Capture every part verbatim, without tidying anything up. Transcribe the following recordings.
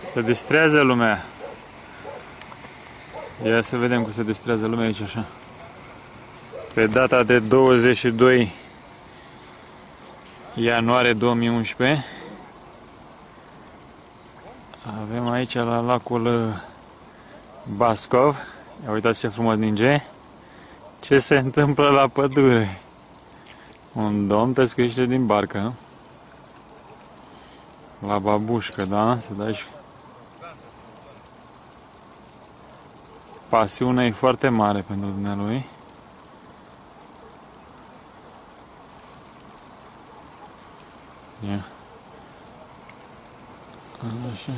Se distrează lumea. Ia să vedem cum se distrează lumea aici așa. Pe data de douăzeci și doi ianuarie două mii unsprezece avem aici la lacul Bascov. Ia uitați ce frumos ninge. Ce se întâmplă la pădure? Un domn pescuiește din barcă. La babușcă, da? Se dă și... Pasiunea e foarte mare pentru dumnealui. Ia. Așa.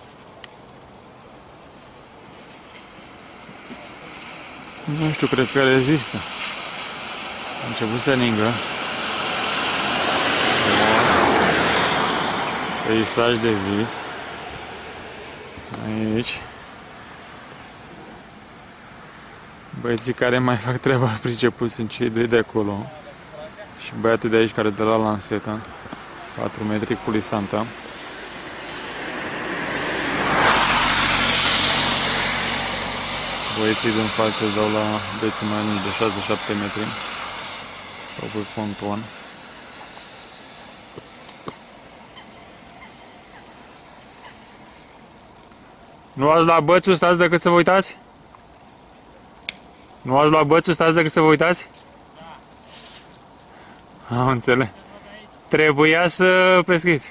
Nu știu, cred că rezistă. A început să ningă. Peisaj de vis. Aici. Băieții care mai fac treaba pricepuți sunt cei doi de acolo. Și băiatul de aici care dă la lansetă. patru metri cu lisanta. Băieții din față dau la beții mai mici de șase șapte metri. Sau pe ponton. Nu ați luat bățul, stați decât să vă uitați? Nu ați luat bățul, stați decât să vă uitați? Da. Am înțeles. Trebuia să pescuiți.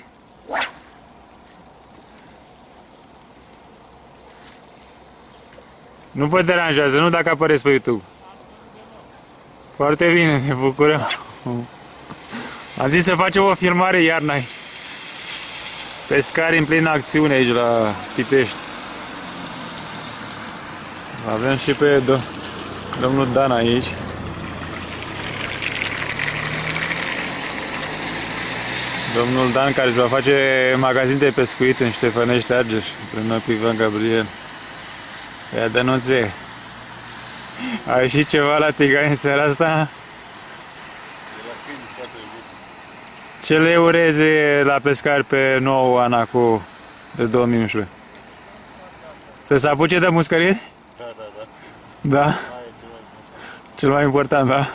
Nu vă deranjează, nu dacă apăreți pe YouTube. Foarte bine, ne bucurăm. Am zis să facem o filmare iarna aici. Pescari în plină acțiune aici la Pitești. Avem și pe do domnul Dan aici. Domnul Dan care își va face magazin de pescuit în Ștefănești, Argeș, împreună cu Ivan Gabriel. Ia Dănuțe, a ieșit ceva la Tigani în seara asta? Ce le ureze la pescari pe nouă Anacu de două mii unsprezece? Să se apuce de muscărit? Da, da, da. Da? Cel mai important, da?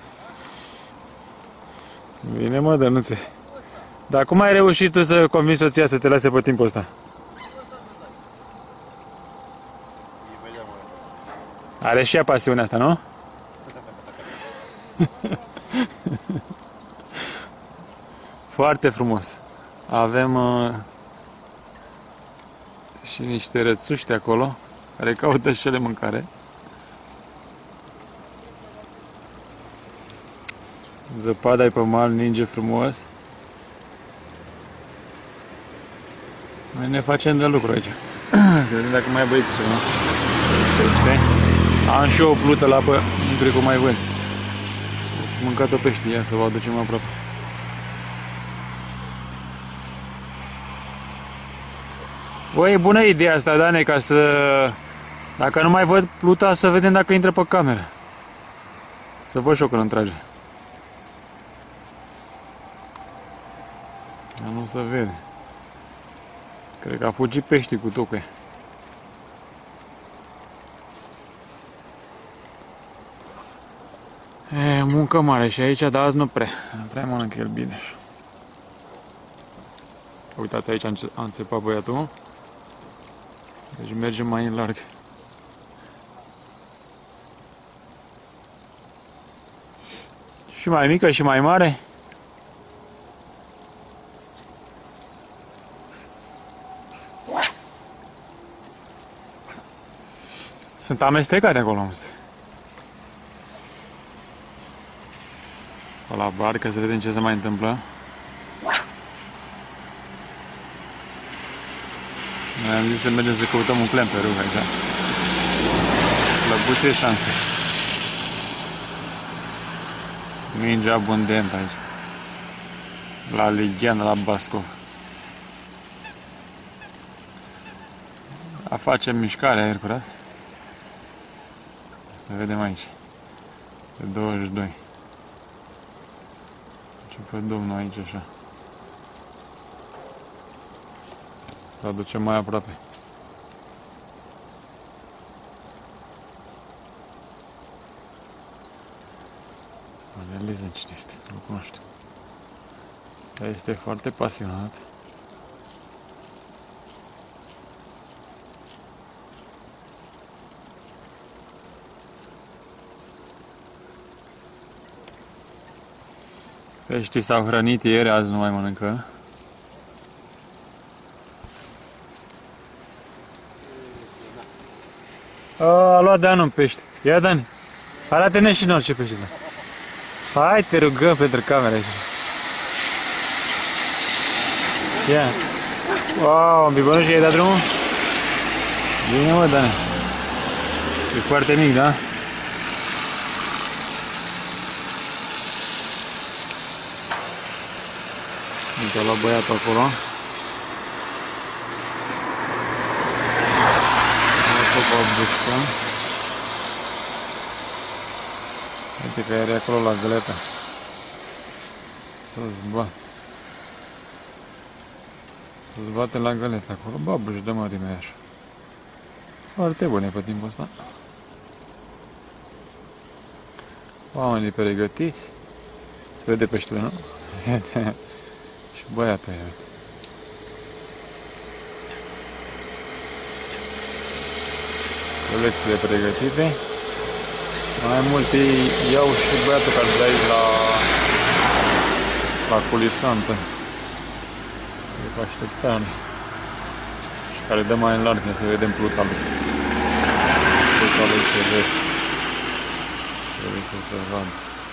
Bine mă, Dănuțe. Dar cum ai reușit tu să convingi soția să te lase pe timpul ăsta? Are și ea pasiunea asta, nu? Foarte frumos. Avem uh, și niște rățuști acolo care caută și ele mâncare. Zăpada e pe mal, ninge frumos. Noi ne facem de lucru aici. Să vedem dacă mai ai băieți ceva. Pește. Am și o plută la apă, nu cred că o mai văd. Deci mâncat-o pește, ia să vă aducem aproape. Bă, e bună ideea asta, Dane, ca să... Dacă nu mai văd pluta, să vedem dacă intră pe cameră. Să văd și eu când îmi trage. Dar nu se vede. Cred că a fugit peștii cu tocă. E, muncă mare și aici, dar azi nu prea. Nu prea mănânc el bine. Uitați, aici a înțepat băiatul. Deci mergem mai în larg. Și mai mică și mai mare. Sunt amestecate acolo, am zis. La barcă, să vedem ce se mai întâmplă. Noi am zis să mergem să căutăm un clem pe râu aici. Slăbuțe șanse. Ninge abundent aici. La Lighean, la Bascov. A facem mișcare, aer curat. Să vedem aici. Pe douăzeci și doi. Ce pe domnul aici așa. Să Să aducem mai aproape. Analizăm cine este, nu cunoaște. Dar este foarte pasionat. Peștii s-au hrănit ieri, azi nu mai mănâncă. A, a luat Dan un pește. Ia, Dani, arată-ne și noi ce pește. Hai, te rugăm pentru camera aici. Ia. Wow, un bibănuș, i-ai dat drumul? Bine, mă, Dani. E foarte mic, da? Uite, la băiatul acolo. Bușca. Uite că era acolo la găletă. Să-ți bate. Să-ți bate la găletă acolo. Babuși de mărime așa. Foarte bune pe timpul ăsta. Oamenii pregătiți. Se vede peștele, nu? Și băiatul e. Colecțiile pregătite. Mai multe iau și băiatul care de aici la, la culisantă. E pe așteptare. Și care dă mai în larg, să vedem pluta lui. Pluta lui se vede. Trebuie să se vadă.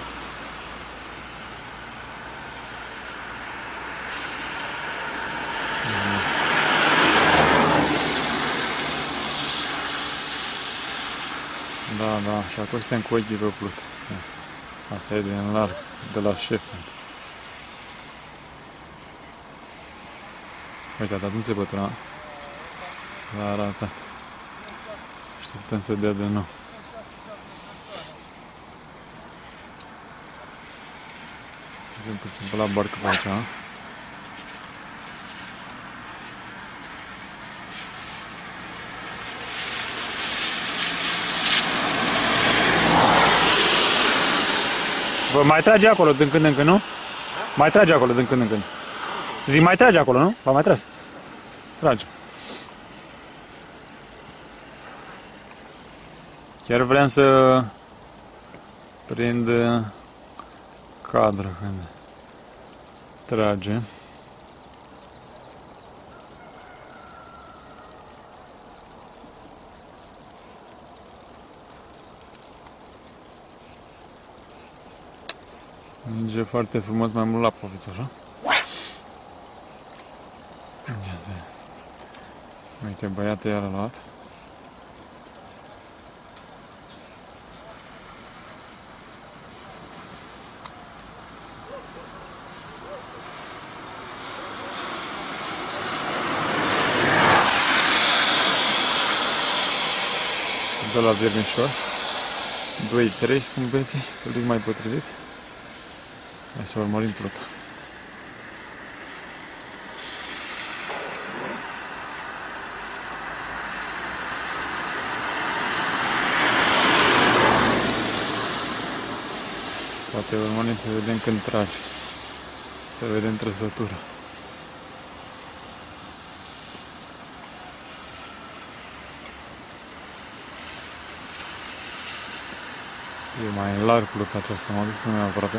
Da, da, și acum suntem cu ochii pe plută. Asta e din larg, de la șef. Uite, a dat un țepătura. L-a arătat. Așteptăm să dea de nou. Mergem puțin pe la barcă pe aici. Vă mai trage acolo din când în când, nu? Mai trage acolo din când în când. Zi, mai trage acolo, nu? V-a mai tras? Trage. Chiar vreau să prind cadrul când trage. Merge foarte frumos, mai mult la poviță, așa? Uite, băiatul iar a luat. De la viernișor. doi trei spun beții, un mai potrivit. Hai să urmărim pluta. Poate urmărim să vedem când trage. Să vedem trăsătura. E mai larg pluta aceasta, m-a dus nu mai aproape.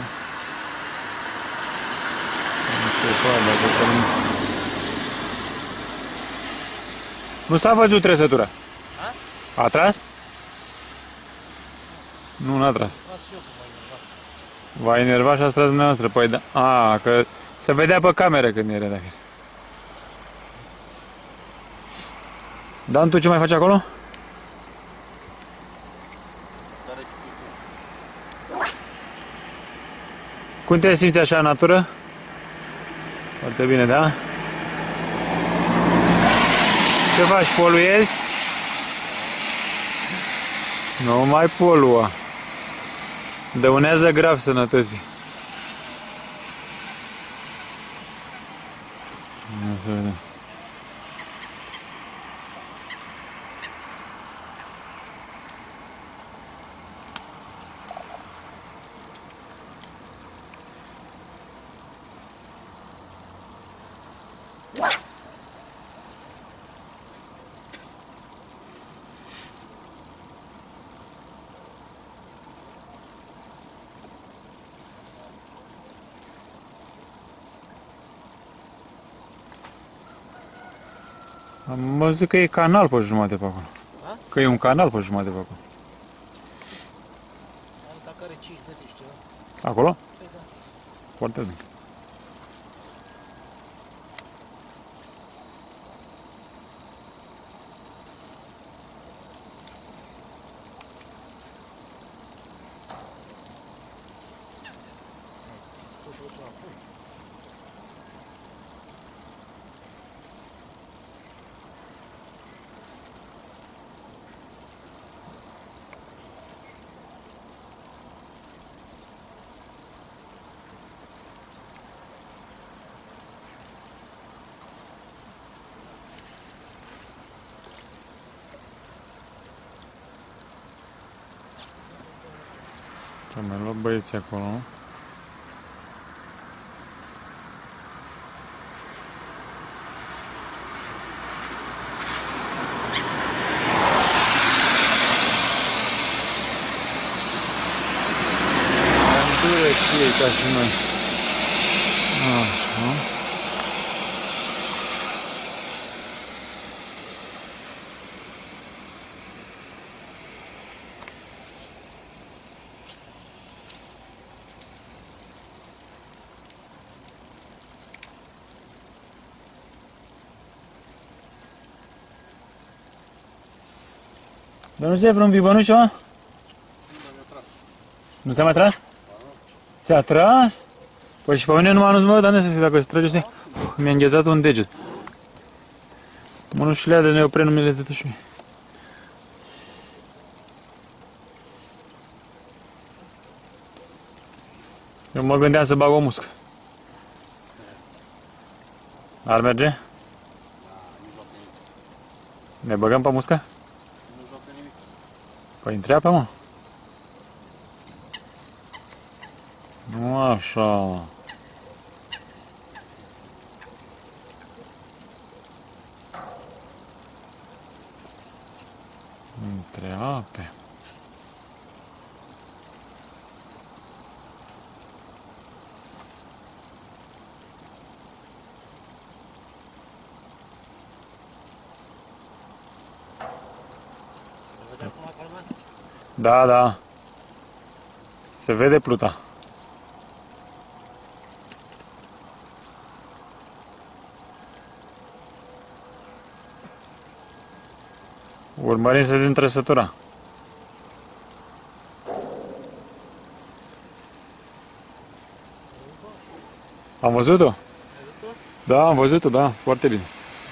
Nu s-a văzut trăsătura. A tras? Nu, n-a tras. V-a enervat și a tras dumneavoastră. Păi da. A, că se vedea pe cameră când era dacă. Dan, tu ce mai faci acolo? Cum te simți așa în natură? Foarte bine, da? Ce faci, poluezi? Nu mai polua. Dăunează grav sănătății. Ia să vedem. Am văzut că e canal pe jumătate pe acolo. A? Că e un canal pe jumătate pe acolo. Alta care cinci metri și ceva. Acolo? Păi da. Foarte bine. Că mai luat băieții acolo. Am ca și noi. Așa. Dar nu se vreun bibănuș, mă? Nu s-a mai tras? S-a tras? Păi și pe mine nu m-a anunțat, mă, dar nu știu dacă se trage, știi? Mi-a înghețat un deget. Mănușile de neopren nu mi le dă și mie. Eu mă gândeam să bag o muscă. Ar merge? Ne băgăm pe muscă? Păi întreabă, mă. Nu așa. Întreabă. Da, da. Se vede pluta. Urmărim să vedem trăsătura. Am văzut-o? Da, am văzut-o, da, foarte bine.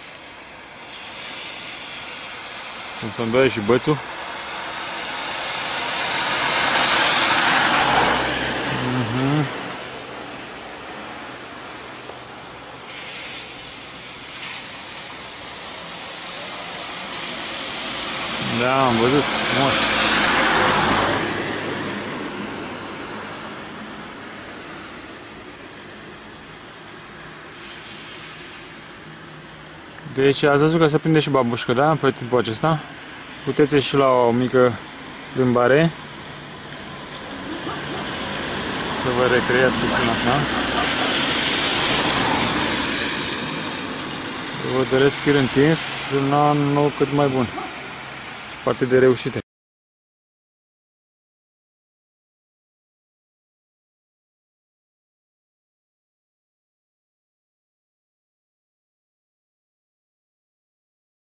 Cum să-mi dă și bățul. Da, am văzut, frumos. Deci ați văzut că se prinde și babușcă, da? Pe timpul acesta. Puteți ieși la o mică plimbare. Să vă recreați puțin acum. Vă doresc fir întins și un an nou cât mai bun. Și parte de reușite.